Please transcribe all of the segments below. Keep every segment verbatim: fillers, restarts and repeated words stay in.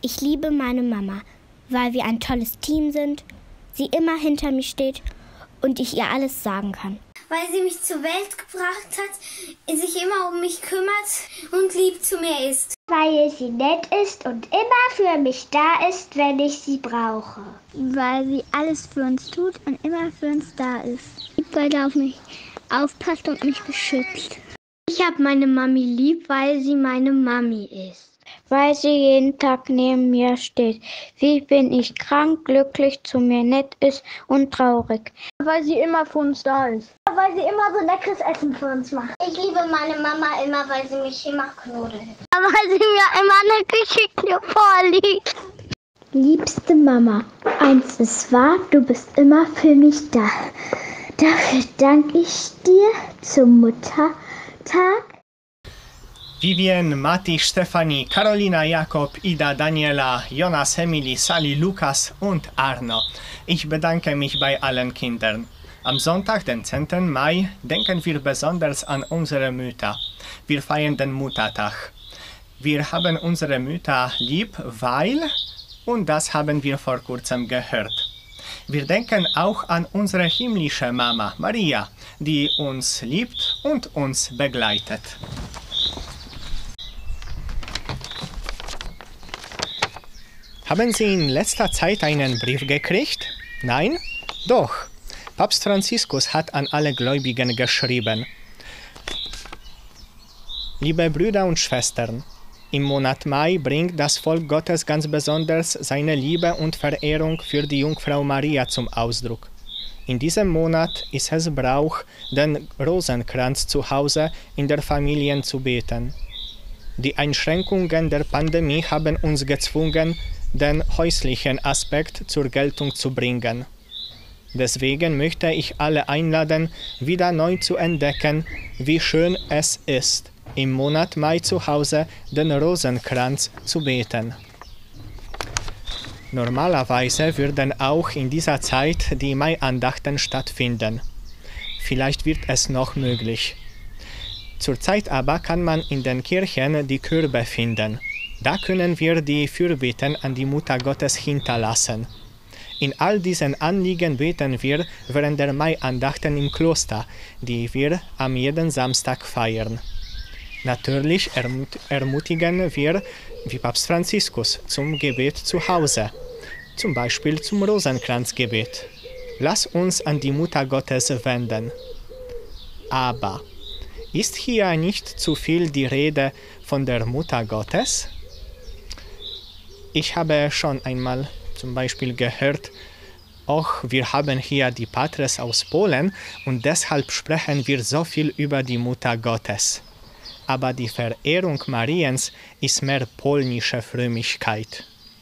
Ich liebe meine Mama, weil wir ein tolles Team sind, sie immer hinter mir steht und ich ihr alles sagen kann. Weil sie mich zur Welt gebracht hat, sich immer um mich kümmert und lieb zu mir ist. Weil sie nett ist und immer für mich da ist, wenn ich sie brauche. Weil sie alles für uns tut und immer für uns da ist. Weil sie auf mich aufpasst und mich beschützt. Ich habe meine Mami lieb, weil sie meine Mami ist. Weil sie jeden Tag neben mir steht. Wie bin ich krank, glücklich, zu mir nett ist und traurig. Weil sie immer für uns da ist. Weil sie immer so leckeres Essen für uns macht. Ich liebe meine Mama immer, weil sie mich immer knudelt. Weil sie mir immer eine Geschichte vorliest. Liebste Mama, eins ist wahr, du bist immer für mich da. Dafür danke ich dir zum Muttertag. Vivien, Mati, Stefanie, Carolina, Jakob, Ida, Daniela, Jonas, Emily, Sally, Lukas und Arno. Ich bedanke mich bei allen Kindern. Am Sonntag, den zehnten Mai, denken wir besonders an unsere Mütter. Wir feiern den Muttertag. Wir haben unsere Mütter lieb, weil, und das haben wir vor kurzem gehört. Wir denken auch an unsere himmlische Mama, Maria, die uns liebt und uns begleitet. Haben Sie in letzter Zeit einen Brief gekriegt? Nein? Doch. Papst Franziskus hat an alle Gläubigen geschrieben. Liebe Brüder und Schwestern, im Monat Mai bringt das Volk Gottes ganz besonders seine Liebe und Verehrung für die Jungfrau Maria zum Ausdruck. In diesem Monat ist es Brauch, den Rosenkranz zu Hause in der Familie zu beten. Die Einschränkungen der Pandemie haben uns gezwungen, den häuslichen Aspekt zur Geltung zu bringen. Deswegen möchte ich alle einladen, wieder neu zu entdecken, wie schön es ist, im Monat Mai zu Hause den Rosenkranz zu beten. Normalerweise würden auch in dieser Zeit die Mai-Andachten stattfinden. Vielleicht wird es noch möglich. Zurzeit aber kann man in den Kirchen die Körbe finden. Da können wir die Fürbitten an die Mutter Gottes hinterlassen. In all diesen Anliegen beten wir während der Mai-Andachten im Kloster, die wir am jeden Samstag feiern. Natürlich ermut- ermutigen wir, wie Papst Franziskus, zum Gebet zu Hause, zum Beispiel zum Rosenkranzgebet. Lass uns an die Mutter Gottes wenden. Aber ist hier nicht zu viel die Rede von der Mutter Gottes? Ich habe schon einmal zum Beispiel gehört, auch wir haben hier die Patres aus Polen und deshalb sprechen wir so viel über die Mutter Gottes. Aber die Verehrung Mariens ist mehr polnische Frömmigkeit.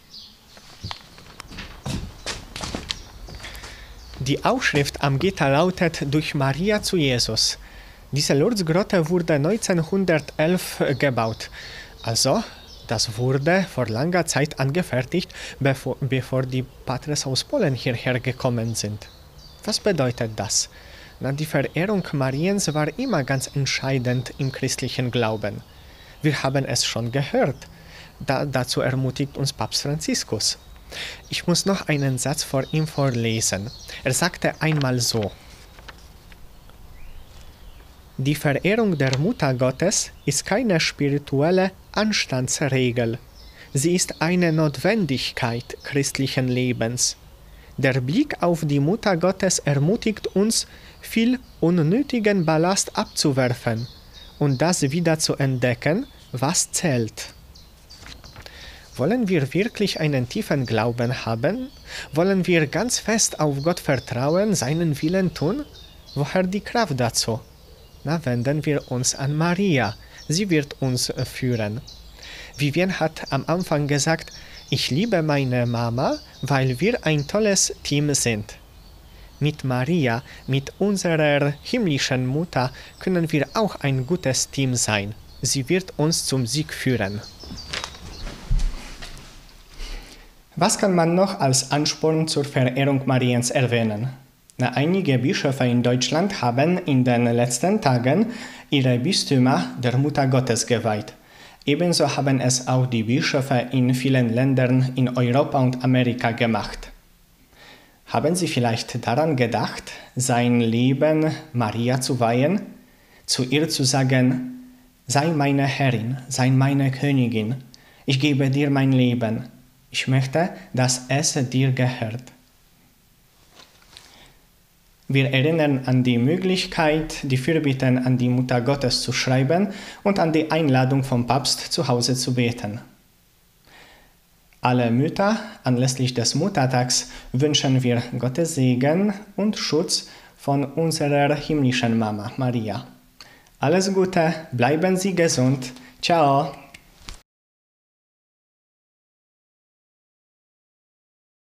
Die Aufschrift am Gitter lautet Durch Maria zu Jesus. Diese Lourdes-Grotte wurde neunzehnhundertelf gebaut. Also, das wurde vor langer Zeit angefertigt, bevor, bevor die Patres aus Polen hierher gekommen sind. Was bedeutet das? Na, die Verehrung Mariens war immer ganz entscheidend im christlichen Glauben. Wir haben es schon gehört. Da, dazu ermutigt uns Papst Franziskus. Ich muss noch einen Satz vor ihm vorlesen. Er sagte einmal so: Die Verehrung der Mutter Gottes ist keine spirituelle Anstandsregel. Sie ist eine Notwendigkeit christlichen Lebens. Der Blick auf die Mutter Gottes ermutigt uns, viel unnötigen Ballast abzuwerfen und das wieder zu entdecken, was zählt. Wollen wir wirklich einen tiefen Glauben haben? Wollen wir ganz fest auf Gott vertrauen, seinen Willen tun? Woher die Kraft dazu? Na, wenden wir uns an Maria. Sie wird uns führen. Vivien hat am Anfang gesagt, ich liebe meine Mama, weil wir ein tolles Team sind. Mit Maria, mit unserer himmlischen Mutter, können wir auch ein gutes Team sein. Sie wird uns zum Sieg führen. Was kann man noch als Ansporn zur Verehrung Mariens erwähnen? Na, einige Bischöfe in Deutschland haben in den letzten Tagen ihre Bistümer der Mutter Gottes geweiht. Ebenso haben es auch die Bischöfe in vielen Ländern in Europa und Amerika gemacht. Haben Sie vielleicht daran gedacht, sein Leben Maria zu weihen, zu ihr zu sagen, sei meine Herrin, sei meine Königin, ich gebe dir mein Leben, ich möchte, dass es dir gehört. Wir erinnern an die Möglichkeit, die Fürbitten an die Mutter Gottes zu schreiben und an die Einladung vom Papst zu Hause zu beten. Alle Mütter anlässlich des Muttertags wünschen wir Gottes Segen und Schutz von unserer himmlischen Mama Maria. Alles Gute, bleiben Sie gesund. Ciao!